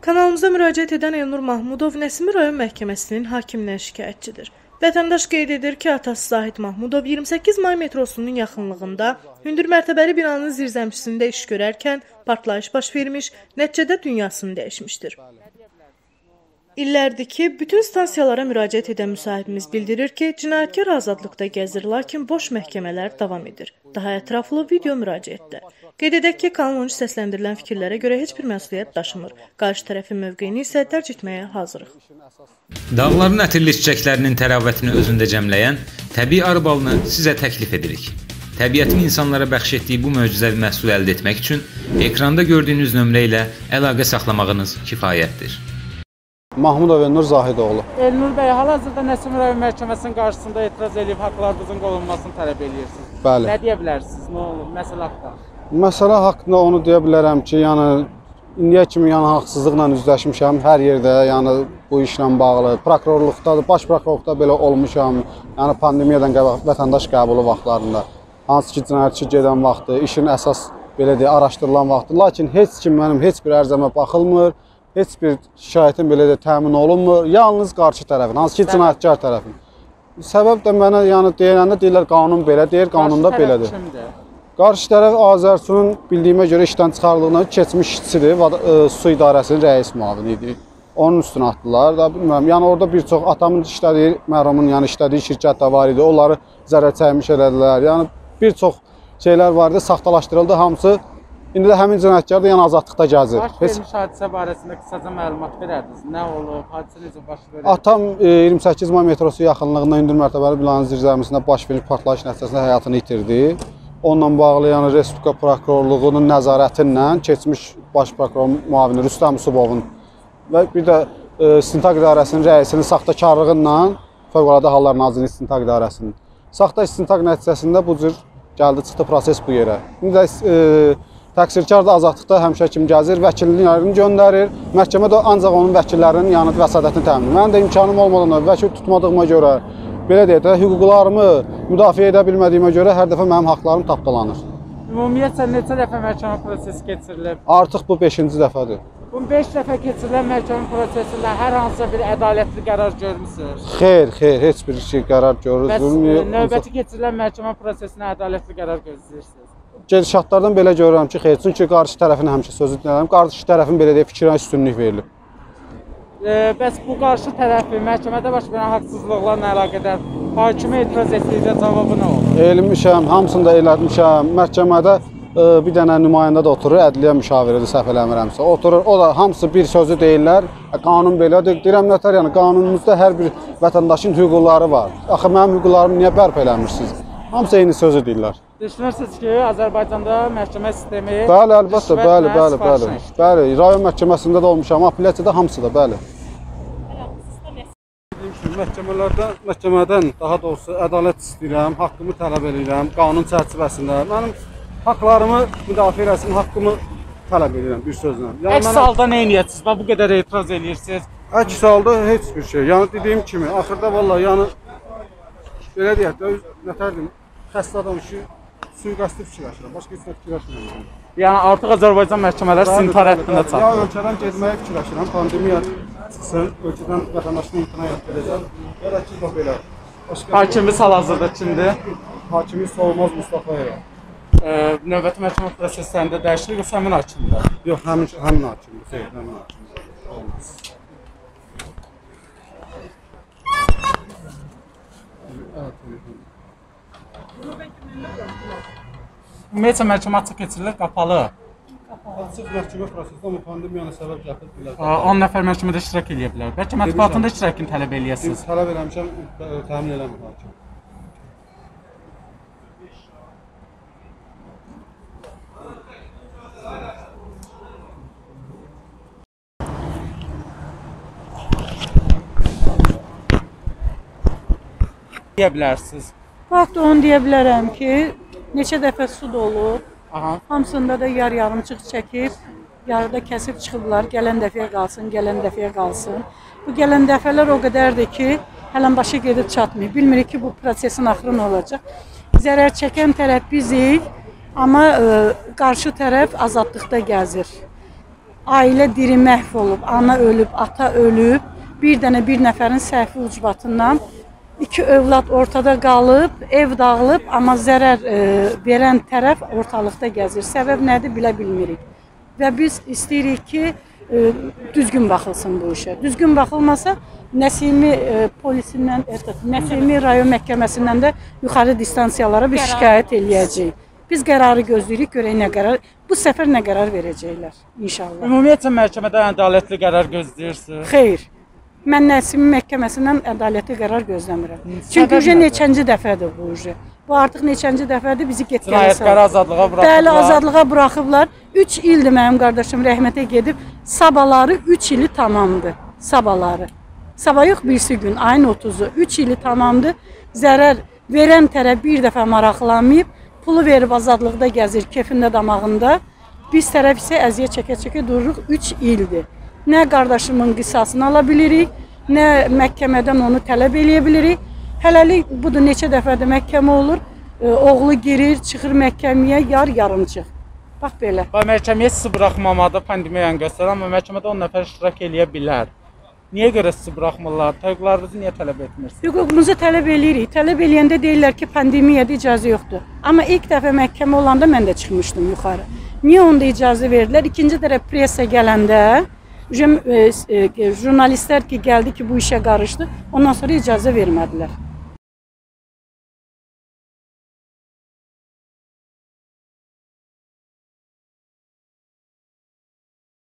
Kanalımıza müraciət edən Elnur Mahmudov Nəsimi rayon məhkəməsinin hakimindən şikayətçidir. Vətəndaş qeyd edir ki, atası Zahid Mahmudov 28 may metrosunun yaxınlığında hündür mərtəbəli binanın zirzəmisində iş görərkən partlayış baş vermiş, nəticədə dünyasını dəyişmişdir. İllərdir ki, bütün stansiyalara müraciət edən müsahibimiz bildirir ki, cinayətkar azadlıqda gəzir, lakin boş məhkəmələr davam edir. Daha ətraflı video müraciətdə. Qeyd edək ki, qanuncu səsləndirilən fikirlərə görə heç bir məsuliyyət daşımır. Qarşı tərəfin mövqeyini isə dərc etməyə hazırıq. Dağların ətirli çiçəklərinin təravətini özündə cəmləyən təbii arı balını sizə təklif edirik. Təbiətin insanlara bəxş etdiyi bu möcüzəvi məhsulu əldə etmək üçün ekranda gördüyünüz nömrə ilə əlaqə saxlamağınız kifayətdir. Mahmudov Elnur Zahidoğlu. Elnur bəy, hal-hazırda Nəsimi rayon məhkəməsinin qarşısında etiraz edib haqlarınızın qorunmasını tələb edirsiniz. Bəli. Nə deyə bilərsiniz? Nə olur? Məsələ haqqında. Məsələ haqqında onu deyə bilərəm ki, yəni indiyə kimi haqsızlıqla üzləşmişəm hər yerdə, yəni bu işlə bağlı. Prokurorluqda, baş prokurorluqda belə olmuşam. Yəni pandemiyadan qabaq vətəndaş qəbulu vaxtlarında, hansı ki cinayətçi gedən vaxtı, işin əsas belə deyə araşdırılan vaxtı. Lakin heç kim mənim heç bir ərzəmə baxılmır. Heç bir şikayətin belə də təmin olunmur. Yalnız qarşı tərəfin, hansı ki cinayətkar tərəfin. Səbəb də mənə yəni deyiləndə deyirlər qanun belə deyir, qanunda belədir. Qarşı tərəf Azərsunun bildiyimə görə işdən çıxarıldığından keçmiş işçidir, su idarəsinin rəis müavini idi. Onun üstünə atdılar da bilmirəm. Yəni orada bir çox atamın işlədiyi, mərhumun yəni işlədiyi şirkət də var idi. Onları zərər çəkmiş elədilər. Yəni bir çox şeylər var idi, saxtalaşdırıldı hamısı. İndi də həmin cinayətkar da yəni azadlıqda gəzir. Baş vermiş hadisə barəsində qısaca məlumat verərdiniz. Nə olub? Hadisə necə baş verib? Atam 28 may metrosu yaxınlığında hündür mərtəbəli binanın zirzəmisində baş vermiş partlayış nəticəsində həyatını itirdi. Onunla bağlı yəni Respublika Prokurorluğunun nəzarəti ilə keçmiş baş prokuror müavini Rüstəm Yusubovun və bir də İstintaq İdarəsinin rəisinin saxtakarlığı ilə Fövqəladə Hallar Nazirliyi İstintaq İdarəsinin saxta istintaq nəticəsində bu cür gəldi çıxdı proses bu yerə. İndi də təqsirkar da azadlıqda həmişə kimi gəzir, vəkilliklərini göndərir. Məhkəmə də ancaq onun vəkillərinin yəni vəsadətini təmin edir. Mənim də imkanım olmadan vəkil tutmadığıma görə, belə deyək də, hüquqlarımı müdafiə edə bilmədiyimə görə hər dəfə mənim haqlarım tapdalanır. Ümumiyyətlə neçə dəfə məhkəmə prosesi keçirilib? Artıq bu 5-ci dəfədir. Bu 5 dəfə keçirilən məhkəmə prosesində hər hansısa bir ədalətli qərar görmüsünüz? Xeyr, xeyr, heç bir şey qərar görülmür. Bəs növbəti keçirilən məhkəmə prosesinə ədalətli qərar gözləyirsiniz? Gedişatlardan belə görürəm ki, xeyr, çünki qarşı tərəfin həmişə sözü dinləyirəm. Qarşı tərəfin belə deyək fikrinə üstünlük verilib. Bəs bu qarşı tərəfi məhkəmədə baş verən haqsızlıqlarla əlaqədar hakimə etiraz etdikdə cavabı nə olur? Elmişəm, hamısını da eləmişəm. Məhkəmədə bir dənə nümayəndə də oturur, ədliyyə müşaviridir, səhv eləmirəmsə. Oturur, o da hamısı bir sözü deyirlər. Qanun belədir. Deyirəm nətər, yəni qanunumuzda hər bir vətəndaşın hüquqları var. Axı mənim hüquqlarımı niyə bərpa eləmirsiniz? Hamısı eyni sözü deyirlər. Düşünürsünüz ki, Azərbaycanda məhkəmə sistemi... Bəli, əlbəttə, bəli. Rayon məhkəməsində də olmuşam, apellyasiyada hamısı da, bəli. Məhkəmədən, daha doğrusu ədalət istəyirəm, haqqımı tələb edirəm, qanun çərçivəsində. Mənim haqlarımı müdafiə eləsin, haqqımı tələb edirəm bir sözlə. Əks halda nə edirsiniz? Bu qədər etiraz edirsiniz. Əks halda heç bir şey. Yəni dediyim kimi, axırda vallahi yəni belə deyək də, nətərdim, xəstə adam ki, sui-qəsdi fikirləşirəm, başqa heç nə fikirləşmirəm. Yəni artıq Azərbaycan məhkəmələri sizin tərəfində çatır. Ya ölkədən getməyə fikirləşirəm, pandemiya çıxsın, ölkədən vətəndaşını imtina edəcəm. Ya da ki, bax belə. Hakimiz hal-hazırda kimdir? Hakimiz Solmaz Mustafayev. Növbəti məhkəmə proseslərində dəyişiklik yoxsa həmin hakimdir? Yox, həmin hakimdir. Xeyr, həmin hakimdir. Olmaz. Ümumiyyətlə məhkəmə açıq keçirilir, qapalı. Açıq məhkəmə prosesində amma pandemiyanı səbəb gətirib bilər. 10 nəfər məhkəmədə iştirak edə bilər. Bəlkə mətbuatında iştirakını tələb eləyəsiniz. Tələb eləmişəm, təmin eləmir hakim. Deyə bilərsiniz. Vaxt onu deyə bilərəm ki, neçə dəfə su dolub, hamısında da yarımçıq çəkib, yarıda kəsib çıxıblar, gələn dəfəyə qalsın, gələn dəfəyə qalsın. Bu gələn dəfələr o qədərdir ki, hələn başı gedib çatmıyor. Bilmirik ki, bu prosesin axırı nə olacaq. Zərər çəkən tərəf bizik, amma qarşı tərəf azadlıqda gəzir. ailə diri məhv olub, ana ölüb, ata ölüb, bir nəfərin səhvi ucbatından 2 övlad ortada qalıb, ev dağılıb, amma zərər verən tərəf ortalıqda gəzir. Səbəb nədir bilə bilmirik. Və biz istəyirik ki, düzgün baxılsın bu işə. Düzgün baxılmasa, Nəsimi polisindən, Nəsimi rayon məhkəməsindən də yuxarı distansiyalara bir şikayət eləyəcəyik. Biz qərarı gözləyirik, görək nə qərar, bu səfər nə qərar verəcəklər inşallah. Ümumiyyətlə məhkəmədə ədalətli qərar gözləyirsiniz? Xeyr. Mən Nəsimi məhkəməsindən ədalətli qərar gözləmirəm. Çünki neçənci dəfədir bu ucu. Bu artıq neçənci dəfədir bizi get-gələ salır. Azadlığa buraxıblar. Bəli, azadlığa buraxıblar. 3 ildir mənim qardaşım rəhmətə gedib. Sabaları 3 ili tamamdır. Sabaları. Sabah yox, birisi gün, ayın 30-u. 3 ili tamamdır. Zərər verən tərəf bir dəfə maraqlanmayıb. Pulu verib azadlıqda gəzir, kefində, damağında. Biz tərəf isə əziyyət çəkə-çəkə dururuq 3 ildir. Nə qardaşımın qisasını ala bilirik, nə məhkəmədən onu tələb eləyə bilirik. Hələlik budur, neçə dəfədir məhkəmə olur, oğlu girir, çıxır məhkəməyə, yarımçıq. Bax belə. Məhkəməyə sizi buraxmamada pandemiyanı göstərir, amma məhkəmədə 10 nəfər iştirak eləyə bilər. Niyə görə sizi buraxmırlar? Hüquqlarınızı niyə tələb etmirsiniz? Hüququmuzu tələb eləyirik. Tələb eləyəndə deyirlər ki, pandemiyada icazə yoxdur. Amma ilk dəfə məhkəmə olanda mən də çıxmışdım yuxarı. Niyə onda icazə verdilər? İkinci tərəf pressa gələndə, jurnalistlər ki gəldi ki bu işə qarışdı, ondan sonra icazə vermədilər.